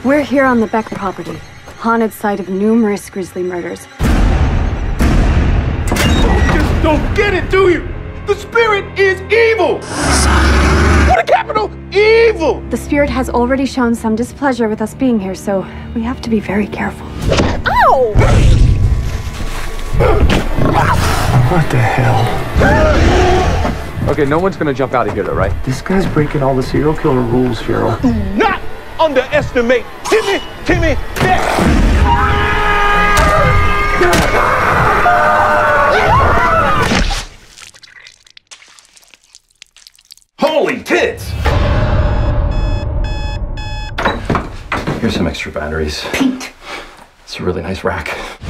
We're here on the Beck property, haunted site of numerous grisly murders. Just don't get it, do you? The spirit is evil! What a capital evil! The spirit has already shown some displeasure with us being here, so we have to be very careful. Ow! What the hell? Okay, no one's gonna jump out of here, though, right? This guy's breaking all the serial killer rules, Cheryl. Do not underestimate Timmy Beck! Holy tits! Here's some extra batteries. Pete. It's a really nice rack.